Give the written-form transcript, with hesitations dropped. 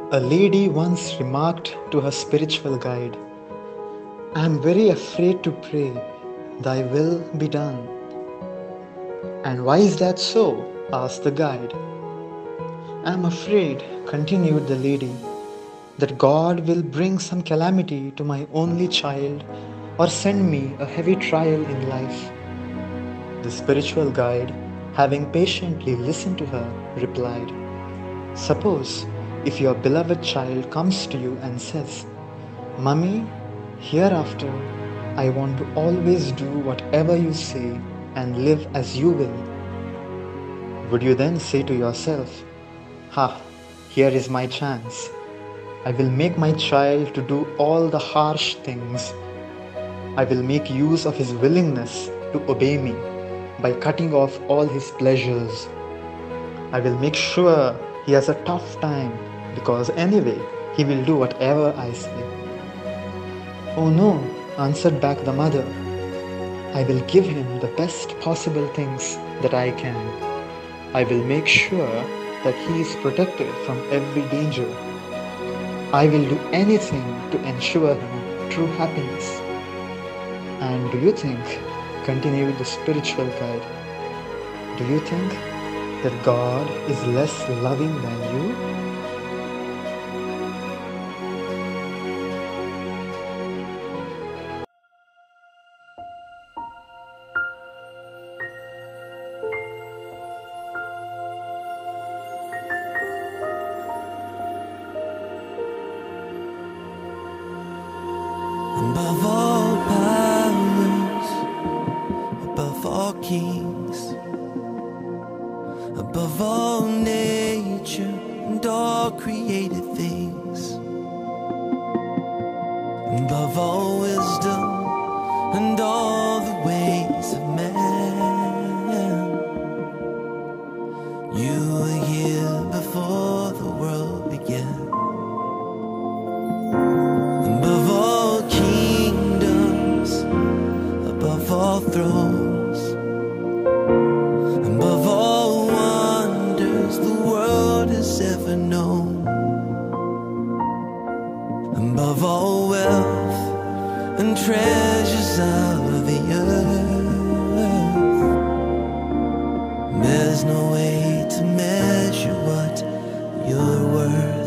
A lady once remarked to her spiritual guide, "I am very afraid to pray, Thy will be done." "And why is that so?" asked the guide. "I am afraid," continued the lady, "that God will bring some calamity to my only child or send me a heavy trial in life." The spiritual guide, having patiently listened to her, replied, "Suppose if your beloved child comes to you and says, 'Mummy, hereafter I want to always do whatever you say and live as you will,' would you then say to yourself, 'Ha, here is my chance. I will make my child to do all the harsh things. I will make use of his willingness to obey me by cutting off all his pleasures. I will make sure he has a tough time because anyway he will do whatever I say.'" "Oh no," answered back the mother. "I will give him the best possible things that I can. I will make sure that he is protected from every danger. I will do anything to ensure him true happiness." And do you think, continued the spiritual guide, do you think that God is less loving than you? Above all powers, above all kings, above all nature and all created things, above all wisdom and all the ways of man, you were here before the world began. Above all kingdoms, above all thrones, above all wonders the world has ever known, above all wealth and treasures of the earth, there's no way to measure what you're worth.